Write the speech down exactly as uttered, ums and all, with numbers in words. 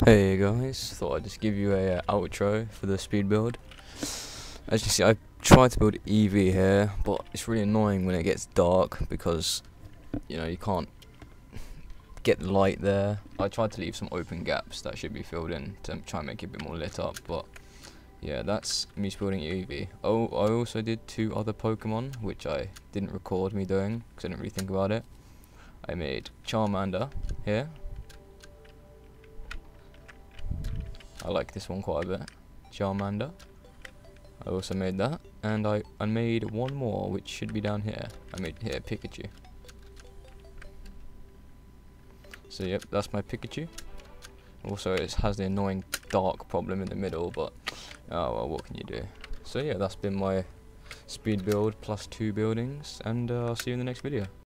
Hey guys, thought I'd just give you a uh, outro for the speed build. As you see, I tried to build Eevee here, but it's really annoying when it gets dark because, you know, you can't get light there. I tried to leave some open gaps that should be filled in to try and make it a bit more lit up, but yeah, that's me building Eevee. Oh, I also did two other Pokemon, which I didn't record me doing because I didn't really think about it. I made Charmander here. I like this one quite a bit. Charmander. I also made that, and I, I made one more which should be down here. I made here Pikachu. So yep, that's my Pikachu. Also it has the annoying dark problem in the middle, but oh well, what can you do? So yeah, that's been my speed build plus two buildings, and uh, I'll see you in the next video.